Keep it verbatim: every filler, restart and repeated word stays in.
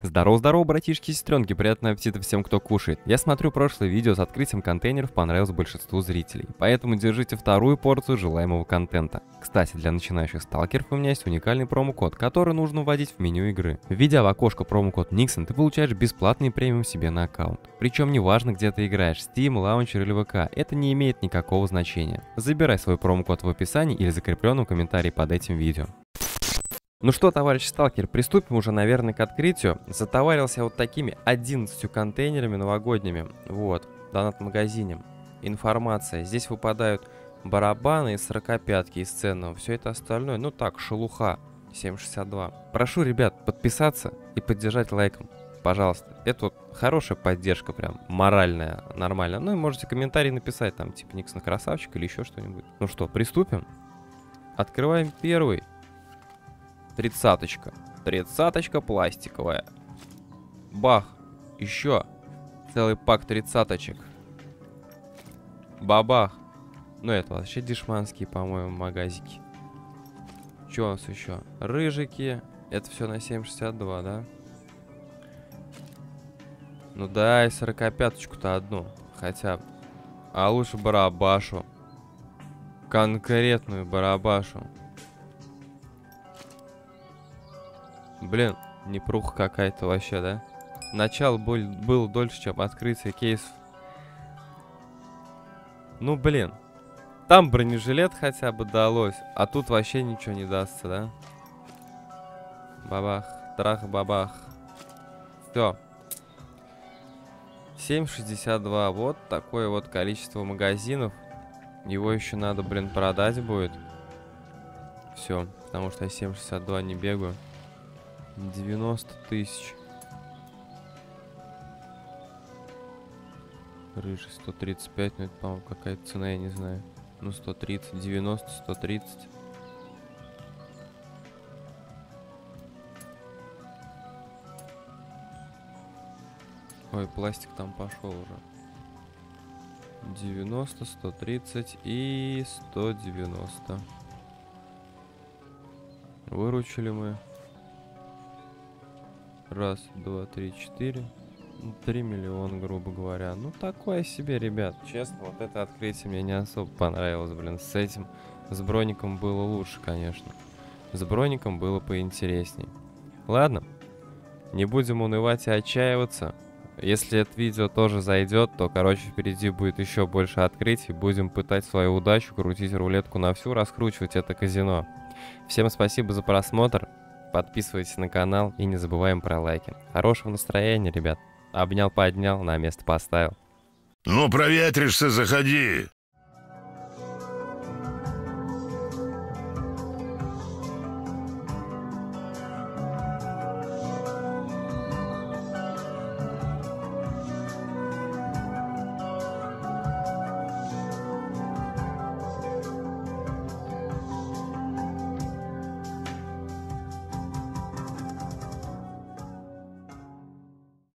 Здорово-здорово, братишки и сестренки, приятного аппетита всем, кто кушает. Я смотрю прошлое видео с открытием контейнеров понравилось большинству зрителей, поэтому держите вторую порцию желаемого контента. Кстати, для начинающих сталкеров у меня есть уникальный промокод, который нужно вводить в меню игры. Введя в окошко промокод Nixon, ты получаешь бесплатный премиум себе на аккаунт. Причем неважно, где ты играешь, Steam, Launcher или ви кей, это не имеет никакого значения. Забирай свой промокод в описании или закрепленном комментарии под этим видео. Ну что, товарищ сталкер, приступим уже, наверное, к открытию. Затоварился вот такими одиннадцатью контейнерами новогодними. Вот, в донат-магазине. Информация. Здесь выпадают барабаны и сорокопятки из ценного. Все это остальное, ну так, шелуха. семь шестьдесят два. Прошу, ребят, подписаться и поддержать лайком. Пожалуйста. Это вот хорошая поддержка, прям моральная, нормальная. Ну и можете комментарий написать, там, типа, Никсон красавчик или еще что-нибудь. Ну что, приступим? Открываем первый. Тридцаточка. Тридцаточка пластиковая. Бах. Еще. Целый пак тридцаточек. Бабах. Ну это вообще дешманские, по-моему, магазики. Что у нас еще? Рыжики. Это все на семь шестьдесят два, да? Ну да, и сорокопяточку-то одну. Хотя бы. А лучше барабашу. Конкретную барабашу. Блин, непруха какая-то вообще, да? Начало был, было дольше, чем открытие кейсов. Ну, блин. Там бронежилет хотя бы далось, а тут вообще ничего не дастся, да? Бабах, трах-бабах. Все. семь шестьдесят два. Вот такое вот количество магазинов. Его еще надо, блин, продать будет. Все, потому что я семь шестьдесят два не бегаю. девяносто тысяч. Рыжий сто тридцать пять, ну это, по-моему, какая-то цена, я не знаю. Ну, сто тридцать, девяносто, сто тридцать. Ой, пластик там пошел уже. девяносто, сто тридцать и сто девяносто. Выручили мы. Раз, два, три, четыре. Три миллиона, грубо говоря. Ну, такое себе, ребят. Честно, вот это открытие мне не особо понравилось, блин. С этим, с броником было лучше, конечно. С броником было поинтересней. Ладно. Не будем унывать и отчаиваться. Если это видео тоже зайдет, то, короче, впереди будет еще больше открытий. Будем пытать свою удачу, крутить рулетку на всю, раскручивать это казино. Всем спасибо за просмотр. Подписывайтесь на канал и не забываем про лайки. Хорошего настроения, ребят. Обнял, поднял, на место поставил. Ну, проветришься, заходи.